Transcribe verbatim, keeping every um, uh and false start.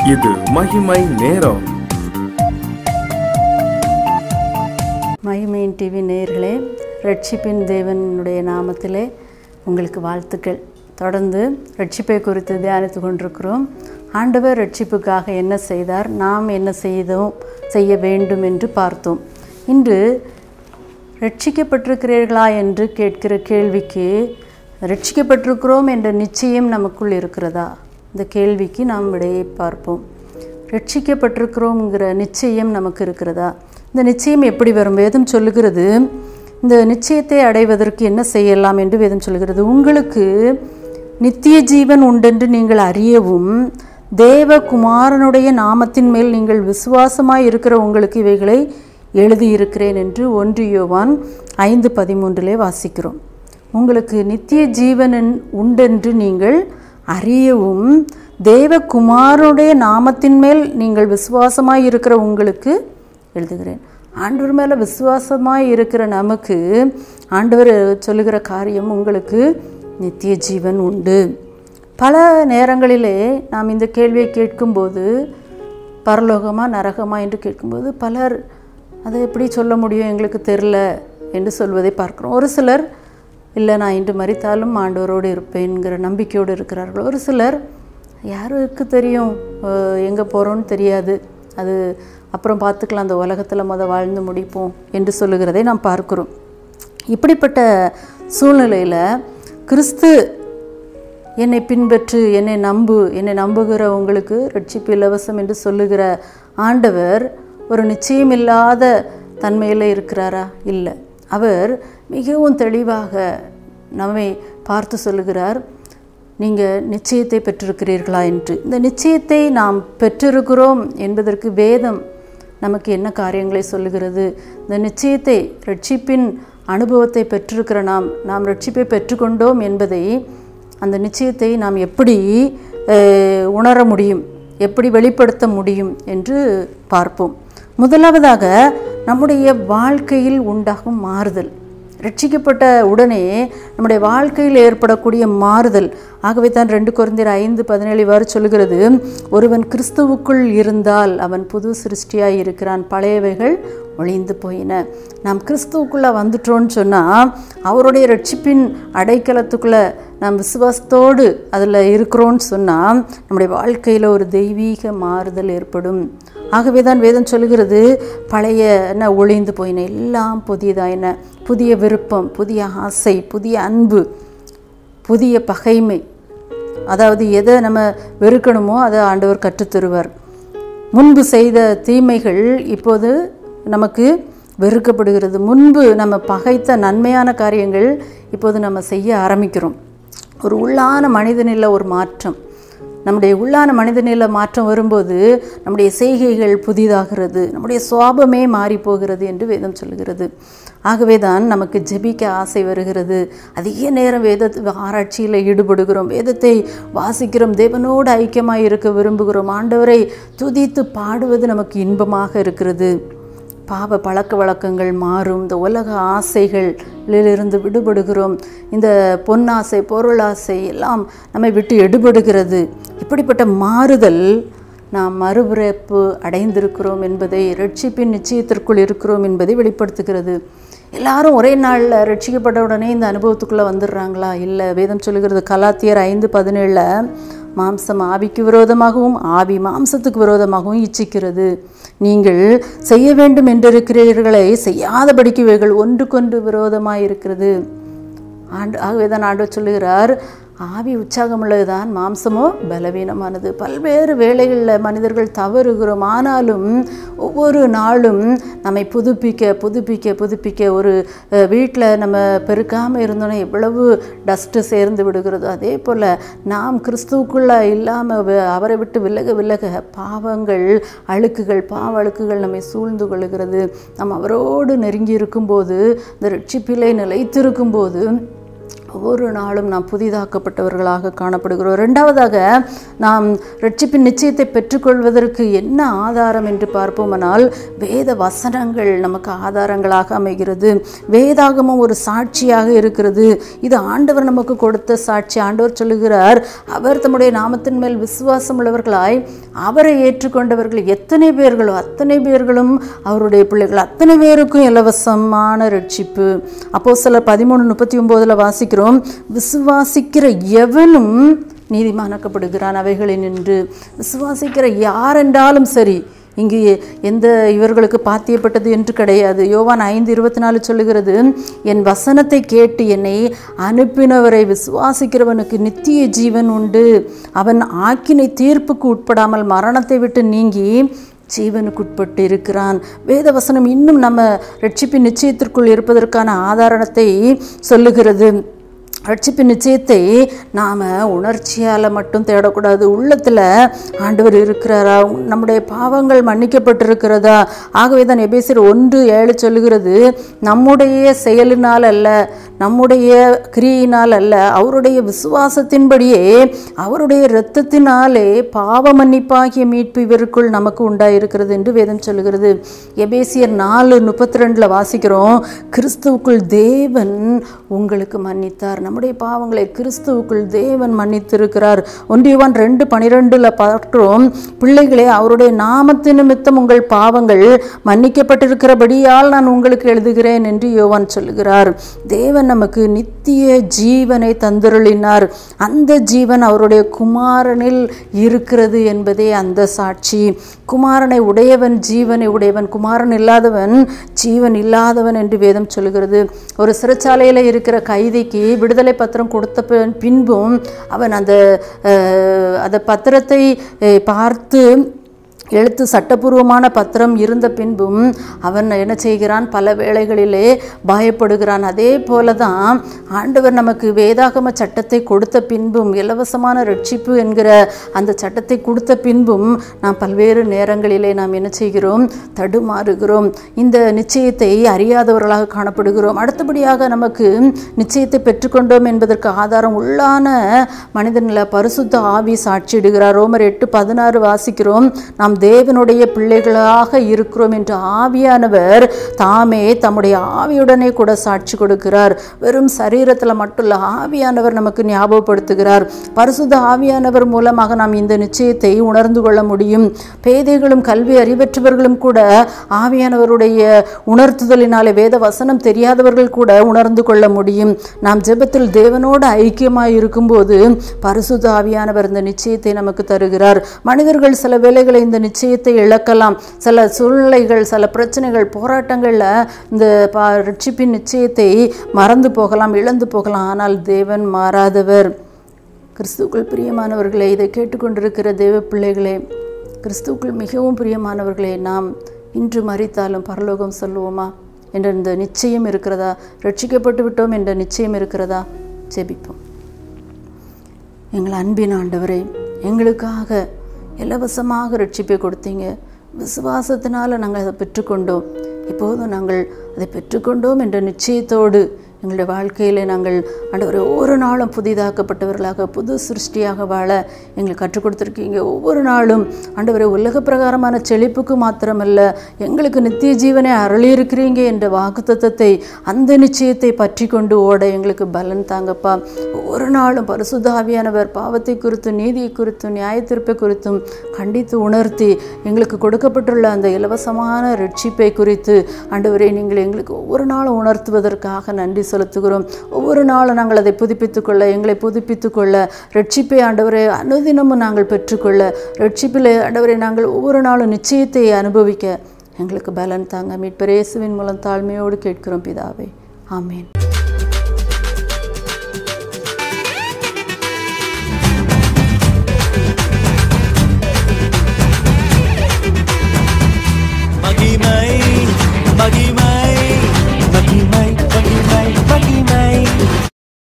இது மகிமை நேரம். மகிமையின் டிவி நேயர்களே, ரட்சிப்பின் தேவனுடைய நாமத்திலே உங்களுக்கு வாழ்த்துக்கள். தொடர்ந்து ரட்சிப்பை குறித்து தியானித்து கொண்டிருக்கிறோம். ஆண்டவர் ரட்சிப்புக்காக என்ன செய்தார், நாம் என்ன செய்தோம் செய்ய வேண்டும் என்று பார்த்தோம். இன்று ரட்சிக்கப்பட்டிருக்கிறீர்களா என்று கேட்கிற கேள்விக்கு, ரட்சிக்கப்பட்டிருக்கிறோம் என்ற நிச்சயம் நமக்குள் இருக்கிறதா, இந்த கேள்விக்கு நாம் விடையை பார்ப்போம். ரட்சிக்கப்பட்டிருக்கிறோங்கிற நிச்சயம் நமக்கு இருக்கிறதா? இந்த நிச்சயம் எப்படி வரும்? வேதம் சொல்லுகிறது, இந்த நிச்சயத்தை அடைவதற்கு என்ன செய்யலாம் என்று வேதம் சொல்லுகிறது. உங்களுக்கு நித்திய ஜீவன் உண்டென்று நீங்கள் அறியவும், தேவகுமாரனுடைய நாமத்தின் மேல் நீங்கள் விசுவாசமாய் இருக்கிற உங்களுக்கு இவைகளை எழுதியிருக்கிறேன் என்று ஒன்று யோவான் ஐந்து பதிமூன்றிலே வாசிக்கிறோம். உங்களுக்கு நித்திய ஜீவன் உண்டென்று நீங்கள் அறியவும், தேவகுமாரனுடைய நாமத்தின் மேல் நீங்கள் விசுவாசமாய் இருக்கிற உங்களுக்கு எழுதுகிறேன். ஆண்டவர் மேலே விசுவாசமாய் இருக்கிற நமக்கு ஆண்டவர் சொல்லுகிற காரியம், உங்களுக்கு நித்திய ஜீவன் உண்டு. பல நேரங்களிலே நாம் இந்த கேள்வியை கேட்கும்போது, பரலோகமா நரகமா என்று கேட்கும்போது பலர் அதை எப்படி சொல்ல முடியும், எங்களுக்கு தெரில என்று சொல்வதை பார்க்குறோம். ஒரு சிலர், இல்லை நான் இன்று மரித்தாலும் ஆண்டவரோடு இருப்பேன்கிற நம்பிக்கையோடு இருக்கிறார்கள். ஒரு சிலர், யாருக்கு தெரியும், எங்கே போகிறோன்னு தெரியாது, அது அப்புறம் பார்த்துக்கலாம், அந்த உலகத்தில் முத வாழ்ந்து முடிப்போம் என்று சொல்லுகிறதை நாம் பார்க்கிறோம். இப்படிப்பட்ட சூழ்நிலையில் கிறிஸ்து என்னை பின்பற்று, என்னை நம்பு, என்னை நம்புகிற உங்களுக்கு ரட்சிப்பு இலவசம் என்று சொல்லுகிற ஆண்டவர் ஒரு நிச்சயமில்லாத தன்மையில் இருக்கிறாரா? இல்லை. அவர் மிகவும் தெளிவாக நம்மை பார்த்து சொல்லுகிறார், நீங்கள் நிச்சயத்தை பெற்றிருக்கிறீர்களா என்று. இந்த நிச்சயத்தை நாம் பெற்றிருக்கிறோம் என்பதற்கு வேதம் நமக்கு என்ன காரியங்களை சொல்லுகிறது? இந்த நிச்சயத்தை, ரட்சிப்பின் அனுபவத்தை பெற்றிருக்கிற நாம் நாம் ரட்சிப்பை பெற்றுக்கொண்டோம் என்பதை, அந்த நிச்சயத்தை நாம் எப்படி உணர முடியும், எப்படி வெளிப்படுத்த முடியும் என்று பார்ப்போம். முதலாவதாக, நம்முடைய வாழ்க்கையில் உண்டாகும் மாறுதல். ரட்சிக்கப்பட்ட உடனே நம்முடைய வாழ்க்கையில் ஏற்படக்கூடிய மாறுதல். ஆகவே தான் ரெண்டு கொரிந்தியர் ஐந்து பதினேழு இவ்வாறு சொல்லுகிறது, ஒருவன் கிறிஸ்துவுக்குள் இருந்தால் அவன் புது சிருஷ்டியாய் இருக்கிறான், பழையவைகள் ஒழிந்து போயின. நாம் கிறிஸ்துவுக்குள்ளே வந்துட்டோன்னு சொன்னால், அவருடைய ரட்சிப்பின் அடைக்கலத்துக்குள்ளே நாம் விசுவாசத்தோடு அதில் இருக்கிறோன்னு சொன்னால், நம்முடைய வாழ்க்கையில் ஒரு தெய்வீக மாறுதல் ஏற்படும். ஆகவே தான் வேதம் சொல்லுகிறது, பழைய என்ன ஒழிந்து போயின, எல்லாம் புதியதாயின. புதிய விருப்பம், புதிய ஆசை, புதிய அன்பு, புதிய பகைமை. அதாவது எதை நம்ம வெறுக்கணுமோ அதை ஆண்டவர் கற்றுத்தருவார். முன்பு செய்த தீமைகள் இப்போது நமக்கு வெறுக்கப்படுகிறது. முன்பு நம்ம பகைத்த நன்மையான காரியங்கள் இப்போது நம்ம செய்ய ஆரம்பிக்கிறோம். ஒரு உள்ளான மனிதனில் ஒரு மாற்றம், நம்முடைய உள்ளான மனிதநிலை மாற்றம் வரும்போது நம்முடைய செய்கைகள் புதிதாகிறது, நம்முடைய சுவாபமே மாறி போகிறது என்று வேதம் சொல்லுகிறது. ஆகவே தான் நமக்கு ஜெபிக்க ஆசை வருகிறது. அதிக நேரம் வேத ஆராய்ச்சியில் ஈடுபடுகிறோம், வேதத்தை வாசிக்கிறோம், தேவனோடு ஐக்கியமாக இருக்க விரும்புகிறோம், ஆண்டவரை துதித்து பாடுவது நமக்கு இன்பமாக இருக்கிறது. பாவ பழக்க வழக்கங்கள் மாறும், இந்த உலக ஆசைகளிலிருந்து விடுபடுகிறோம், இந்த பொன்னாசை பொருளாசை எல்லாம் நம்மை விட்டு எடுபடுகிறது. இப்படிப்பட்ட மாறுதல், நாம் மறுபிறப்பு அடைந்திருக்கிறோம் என்பதை, ரட்சிப்பின் நிச்சயத்திற்குள் இருக்கிறோம் என்பதை வெளிப்படுத்துகிறது. எல்லாரும் ஒரே நாளில் ரட்சிக்கப்பட்ட உடனே இந்த அனுபவத்துக்குள்ளே வந்துடுறாங்களா? இல்லை. வேதம் சொல்லுகிறது, கலாத்தியர் ஐந்து பதினேழில், மாம்சம் ஆவிக்கு விரோதமாகவும் ஆவி மாம்சத்துக்கு விரோதமாகவும் இச்சிக்கிறது. நீங்கள் செய்ய வேண்டும் என்றிருக்கிறீர்களை செய்யாதபடிக்கு இவைகள் ஒன்றுக்கொன்று விரோதமாக இருக்கிறது. ஆண்டு ஆகவே தான் ஆண்டவர் சொல்லுகிறார், ஆவி உற்சாகமுள்ளது தான், மாம்சமோ பலவீனமானது. பல்வேறு வேளைகளில் மனிதர்கள் தவறுகிறோம். ஆனாலும் ஒவ்வொரு நாளும் நம்மை புதுப்பிக்க புதுப்பிக்க புதுப்பிக்க, ஒரு வீட்டில் நம்ம பெருக்காமல் இருந்தோன்னா எவ்வளவு டஸ்ட்டு சேர்ந்து விடுகிறதோ, அதே போல் நாம் கிறிஸ்துவுக்குள்ளே இல்லாமல் அவரை விட்டு விலக விலக பாவங்கள், அழுக்குகள், பாவ அழுக்குகள் நம்மை சூழ்ந்து கொள்கிறது. நாம் அவரோடு நெருங்கி இருக்கும்போது, இந்த ரட்சிப்பிலே நிலைத்திருக்கும்போது ஒவ்வொரு நாளும் நாம் புதிதாக்கப்பட்டவர்களாக காணப்படுகிறோம். ரெண்டாவதாக, நாம் ரட்சிப்பின் நிச்சயத்தை பெற்றுக்கொள்வதற்கு என்ன ஆதாரம் என்று பார்ப்போமானால், வேத வசனங்கள் நமக்கு ஆதாரங்களாக அமைகிறது. வேதாகமும் ஒரு சாட்சியாக இருக்கிறது. இது ஆண்டவர் நமக்கு கொடுத்த சாட்சி. ஆண்டவர் சொல்லுகிறார், அவர் தம்முடைய நாமத்தின் மேல் விசுவாசம் உள்ளவர்களாய் அவரை ஏற்றுக்கொண்டவர்கள் எத்தனை பேர்களோ அத்தனை பேர்களும் அவருடைய பிள்ளைகள், அத்தனை பேருக்கும் இலவசமான ரட்சிப்பு. அப்போஸ்தலர் பதிமூணு முப்பத்தி ஒன்பதுல வாசிக்கிறோம், விசுவாசிக்கிற எவனும் நீதிமானாக்கப்படுகிறான் அவைகளை நின்று. விசுவாசிக்கிற யாரென்றாலும் சரி, இங்கு எந்த இவர்களுக்கு பாத்தியப்பட்டது என்று கிடையாது. யோவான் ஐந்து இருபத்தி நாலு சொல்லுகிறது, என் வசனத்தை கேட்டு என்னை அனுப்பினவரை விசுவாசிக்கிறவனுக்கு நித்திய ஜீவன் உண்டு, அவன் ஆக்கினை தீர்ப்புக்கு உட்படாமல் மரணத்தை விட்டு நீங்கி ஜீவனுக்குட்பட்டு இருக்கிறான். வேதவசனம் இன்னும் நம்ம ரட்சிப்பின் நிச்சயத்திற்குள் இருப்பதற்கான ஆதாரத்தை சொல்லுகிறது. ரட்சிப்பின் நிச்சயத்தை நாம் உணர்ச்சியால் மட்டும் தேடக்கூடாது. உள்ளத்தில் ஆண்டவர் இருக்கிறாரா, நம்முடைய பாவங்கள் மன்னிக்கப்பட்டிருக்கிறதா. ஆகவே தான் எபேசியர் ஒன்று ஏழு சொல்லுகிறது, நம்முடைய செயலினால் அல்ல, நம்முடைய கிரியினால் அல்ல, அவருடைய விசுவாசத்தின்படியே அவருடைய இரத்தத்தினாலே பாவ மன்னிப்பாகிய மீட்பு இவருக்குள் நமக்கு உண்டாயிருக்கிறது என்று வேதம் சொல்லுகிறது. எபேசியர் நாலு முப்பத்தி ரெண்டுல வாசிக்கிறோம், கிறிஸ்துவுக்குள் தேவன் உங்களுக்கு மன்னித்தார். நம்முடைய பாவங்களை கிறிஸ்துவுக்குள் தேவன் மன்னித்திருக்கிறார். ஒன்றியவான் ரெண்டு பனிரெண்டுல பார்க்கிறோம், பிள்ளைகளே, அவருடைய நாமத்தின் நிமித்தம் உங்கள் பாவங்கள் மன்னிக்கப்பட்டிருக்கிறபடியால் நான் உங்களுக்கு எழுதுகிறேன் என்று யோவான் சொல்லுகிறார். தேவன் நமக்கு நித்திய ஜீவனை தந்தருளினார். அந்த ஜீவன் அவருடைய குமாரனில் இருக்கிறது என்பதே அந்த சாட்சி. குமாரனை உடையவன் ஜீவனை உடையவன், குமாரன் இல்லாதவன் ஜீவன் இல்லாதவன் என்று வேதம் சொல்லுகிறது. ஒரு சிறைச்சாலையில் இருக்கிற கைதிக்கு விடுதலை பத்திரம் கொடுத்த பின்பும் அவன் அந்த அந்த பத்திரத்தை பார்த்து, எழுத்து சட்டபூர்வமான பத்திரம் இருந்த பின்பும் அவன் என்ன செய்கிறான், பல வேளைகளிலே பயப்படுகிறான். அதே போல தான் ஆண்டவர் நமக்கு வேதாகம சட்டத்தை கொடுத்த பின்பும், இலவசமான ரட்சிப்பு என்கிற அந்த சட்டத்தை கொடுத்த பின்பும் நாம் பல்வேறு நேரங்களிலே நாம் என்ன செய்கிறோம், தடுமாறுகிறோம். இந்த நிச்சயத்தை அறியாதவர்களாக காணப்படுகிறோம். அடுத்தபடியாக நமக்கு நிச்சயத்தை பெற்றுக்கொண்டோம் என்பதற்கு ஆதாரம் உள்ளான மனிதனில் பரிசுத்த ஆவி சாட்சியிடுகிறார். ரோமர் எட்டு பதினாறு வாசிக்கிறோம், நாம் தேவனுடைய பிள்ளைகளாக இருக்கிறோம் என்று ஆவியானவர் தாமே தம்முடைய ஆவியுடனே கூட சாட்சி கொடுக்கிறார். வெறும் சரீரத்தில் மட்டும் இல்ல, ஆவியானவர் நமக்கு ஞாபகப்படுத்துகிறார். பரிசுத்த ஆவியானவர் மூலமாக நாம் இந்த நிச்சயத்தை உணர்ந்து கொள்ள முடியும். பேதைகளும் கல்வி அறிவற்றவர்களும் கூட ஆவியானவருடைய உணர்த்துதலினாலே, வேத வசனம் தெரியாதவர்கள் கூட உணர்ந்து கொள்ள முடியும். நாம் ஜெபத்தில் தேவனோடு ஐக்கியமாய் இருக்கும்போது பரிசுத்த ஆவியானவர் இந்த நிச்சயத்தை நமக்கு தருகிறார். மனிதர்கள் சில வேளைகளை இந்த நிச்சயத்தை இழக்கலாம். சில சூழ்நிலைகள், சில பிரச்சனைகள், போராட்டங்களில் இந்த ரட்சிப்பின் நிச்சயத்தை மறந்து போகலாம், இழந்து போகலாம். ஆனால் தேவன் மாறாதவர். கிறிஸ்துவுக்குள் பிரியமானவர்களே, இதை கேட்டுக்கொண்டிருக்கிற தேவ பிள்ளைகளே, கிறிஸ்துவுக்குள் மிகவும் பிரியமானவர்களே, நாம் இன்று மரித்தாலும் பரலோகம் சொல்லுவோமா என்ற இந்த நிச்சயம் இருக்கிறதா? ரட்சிக்கப்பட்டு விட்டோம் என்ற நிச்சயம் இருக்கிறதா? ஜெபிப்போம். எங்கள் அன்பின் ஆண்டவரே, எங்களுக்காக இலவசமாக ரட்சிப்பை கொடுத்தீங்க. விசுவாசத்தினால நாங்கள் அதை பெற்றுக்கொண்டோம். இப்போதும் நாங்கள் அதை பெற்றுக்கொண்டோம் என்ற நிச்சயத்தோடு எங்களுடைய வாழ்க்கையில் நாங்கள் ஆண்டவரை ஒவ்வொரு நாளும் புதிதாக்கப்பட்டவர்களாக, புது சிருஷ்டியாக வாழ எங்களுக்கு கற்றுக் கொடுத்துருக்கீங்க. ஒவ்வொரு நாளும் ஆண்டவரை உலக பிரகாரமான செழிப்புக்கு மாத்திரமல்ல, எங்களுக்கு நித்திய ஜீவனை அருளியிருக்கிறீங்க என்ற வாக்குத்தத்தத்தை, அந்த நிச்சயத்தை பற்றி கொண்டு ஓட எங்களுக்கு பலன் தாங்கப்பா. ஒவ்வொரு நாளும் பரிசுத்த ஆவியானவர் பாவத்தை குறித்தும் நீதியை குறித்தும் நியாயத்தீர்ப்பை குறித்தும் கண்டித்து உணர்த்தி எங்களுக்கு கொடுக்கப்பட்டுள்ள அந்த இலவசமான ரட்சிப்பை குறித்து ஆண்டவரை நீங்கள் எங்களுக்கு ஒவ்வொரு நாளும் உணர்த்துவதற்காக நன்றி செலுத்துகிறோம். ஒவ்வொரு நாளும் நாங்கள் அதை புதுப்பித்துக்கொள்ள, எங்களை புதுப்பித்துக்கொள்ள, ரட்சிப்பை ஆண்டவரை அனுதினமும் நாங்கள் பெற்றுக்கொள்ள, ரட்சிப்பில் ஆண்டவரை நாங்கள் ஒவ்வொரு நாளும் நிச்சயத்தை அனுபவிக்க எங்களுக்கு பலன் தாங்க. மீட்பர் இயேசுவின் மூலம் தாழ்மையோடு கேட்கிறோம் பிதாவே, ஆமேன்.